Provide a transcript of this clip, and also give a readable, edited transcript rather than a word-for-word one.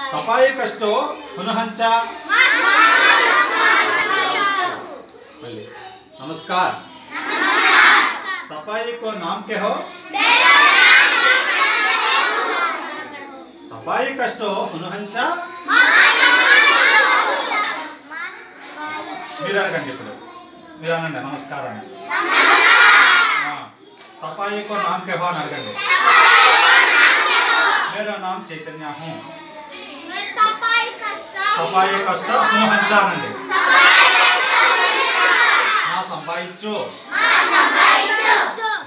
तपाई कष्टो पुनहंच नमस्कार। तपाई को नाम क्या हो? तपाई कष्टो पुनहंच नमस्कार। तपाई को नाम क्या हो? मेरा नाम चैतन्य हूँ। तपाई कष्ट पुनहंचानंడి నా సంపాయించు